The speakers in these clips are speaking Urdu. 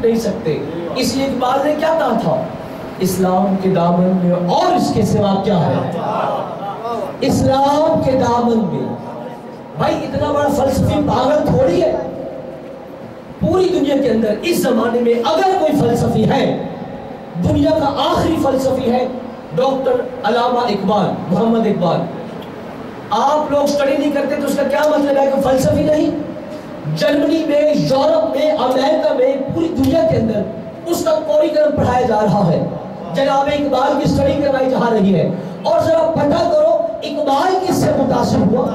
نہیں سکتے. اس لیے اقبال نے کیا کہا تھا؟ اسلام کے دامن میں اور اس کے سوا کیا ہے؟ اسلام کے دامن میں. بھائی اتنا بڑا فلسفی پاگل تھوڑی ہے. پوری دنیا کے اندر اس زمانے میں اگر کوئی فلسفی ہے، دنیا کا آخری فلسفی ہے ڈاکٹر علامہ اقبال، محمد اقبال. آپ لوگ سٹڈی نہیں کرتے تو اس کا کیا مطلب ہے کہ فلسفی نہیں؟ جرمنی میں، یورپ میں، امریکہ میں، پوری دنیا کے اندر اس کا کوریکلم پڑھایا جا رہا ہے. جناب اقبال کی سٹڈی کروائی جا رہی ہے. اور ذرا پتہ کرو اقبال کس سے متاثر ہوا.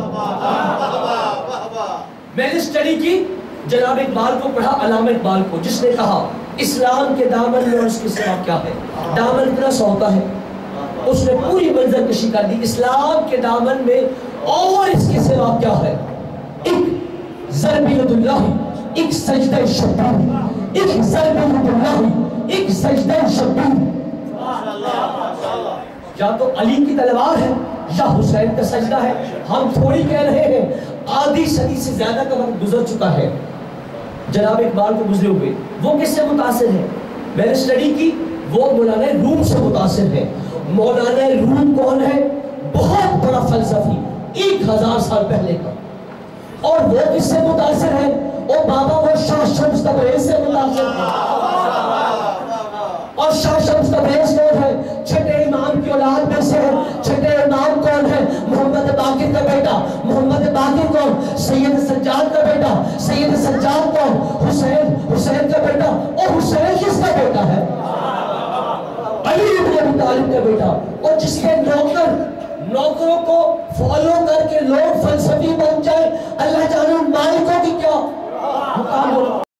میں نے سٹڈی کی، جناب اقبال کو پڑھا، علامہ اقبال کو، جس نے کہا اسلام کے دامن میں اور اس کے سوا کیا ہے. دامن اتنا سا ہوتا ہے، اس نے پوری منظر کشی کر دی. اسلام کے دامن میں اور اس کے سوا کیا ہے؟ ایک ضرب ید اللہ، ایک سجدہ شبیر، ایک ضرب ید اللہ، ایک سجدہ شبیر. یا تو علی کی تلوار ہے یا حسین کا سجدہ ہے. ہم تھوڑی کہہ رہے ہیں، آدھی صدی سے زیادہ کا وقت گزر چکا ہے جناب اقبال کو گزرے ہوئے. وہ کس سے متاثر ہے؟ میں نے سٹڈی کی، وہ مولانا روم سے متاثر ہے. مولانا روم کون ہے؟ بہت بڑا فلسفی، 1000 سال پہلے کا. اور وہ کس سے متاثر ہے؟ او بابا وہ شاہ شمس تبریز سے متاثر ہے. اور شاہ شمس تبریز کون ہے؟ چھٹے امام کی اولاد میں سے ہے. چھٹے امام کون ہے؟ محمد باقر کا بیٹا. محمد باقر کون؟ سید سجاد کا بیٹا. سید سجاد کون؟ حسین. حسین کا بیٹا. اور حسین کس کا بیٹا ہے؟ علی بن ابی طالب کا بیٹا. اور جس کے نوکروں کو فالو کر کے لوگ فلسفی بن جائے، اللہ جانے مالکوں کی کیا مقام ہو.